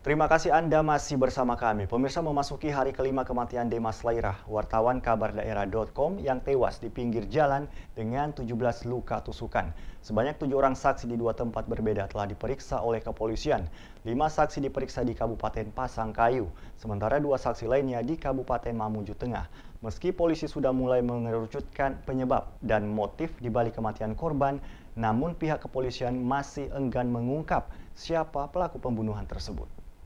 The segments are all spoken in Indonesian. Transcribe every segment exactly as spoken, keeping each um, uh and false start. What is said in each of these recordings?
Terima kasih Anda masih bersama kami. Pemirsa, memasuki hari kelima kematian Demas Lairah, wartawan kabar daerah dot com yang tewas di pinggir jalan dengan tujuh belas luka tusukan. Sebanyak tujuh orang saksi di dua tempat berbeda telah diperiksa oleh kepolisian. Lima saksi diperiksa di Kabupaten Pasangkayu, sementara dua saksi lainnya di Kabupaten Mamuju Tengah. Meski polisi sudah mulai mengerucutkan penyebab dan motif di balik kematian korban, namun pihak kepolisian masih enggan mengungkap siapa pelaku pembunuhan tersebut.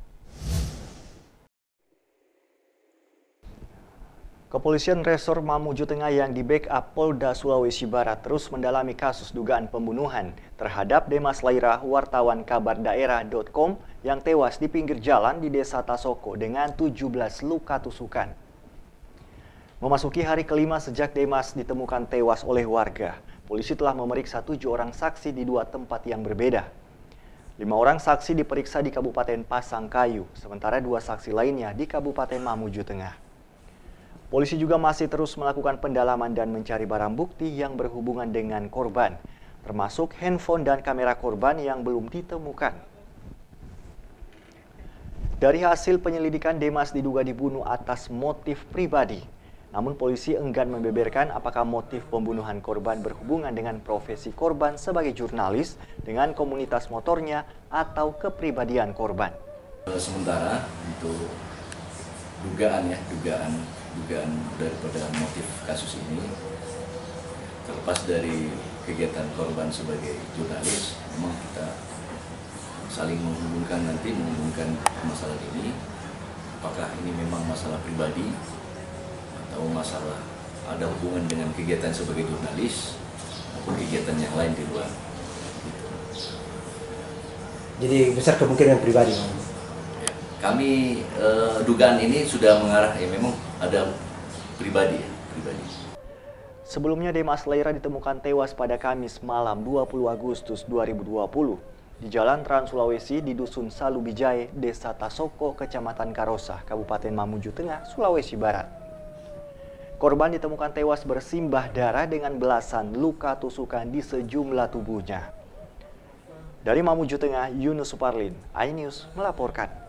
Kepolisian Resor Mamuju Tengah yang di-backup Polda Sulawesi Barat terus mendalami kasus dugaan pembunuhan terhadap Demas Lairah, wartawan kabar daerah dot com yang tewas di pinggir jalan di Desa Tasoko dengan tujuh belas luka tusukan. Memasuki hari kelima sejak Demas ditemukan tewas oleh warga, polisi telah memeriksa tujuh orang saksi di dua tempat yang berbeda. Lima orang saksi diperiksa di Kabupaten Pasangkayu, sementara dua saksi lainnya di Kabupaten Mamuju Tengah. Polisi juga masih terus melakukan pendalaman dan mencari barang bukti yang berhubungan dengan korban, termasuk handphone dan kamera korban yang belum ditemukan. Dari hasil penyelidikan, Demas diduga dibunuh atas motif pribadi. Namun polisi enggan membeberkan apakah motif pembunuhan korban berhubungan dengan profesi korban sebagai jurnalis, dengan komunitas motornya, atau kepribadian korban. Sementara untuk dugaan ya, dugaan dugaan daripada motif kasus ini, terlepas dari kegiatan korban sebagai jurnalis, memang kita saling menghubungkan nanti menghubungkan masalah ini, apakah ini memang masalah pribadi atau masalah ada hubungan dengan kegiatan sebagai jurnalis maupun kegiatan yang lain di luar. Jadi besar kemungkinan pribadi. Kami eh, dugaan ini sudah mengarah ya memang ada pribadi ya, pribadi. Sebelumnya Demas Lairah ditemukan tewas pada Kamis malam dua puluh Agustus dua ribu dua puluh di Jalan Trans Sulawesi di Dusun Salubijae, Desa Tasoko, Kecamatan Karosah, Kabupaten Mamuju Tengah, Sulawesi Barat. Korban ditemukan tewas bersimbah darah dengan belasan luka tusukan di sejumlah tubuhnya. Dari Mamuju Tengah, Yunus Suparlin, iNews melaporkan.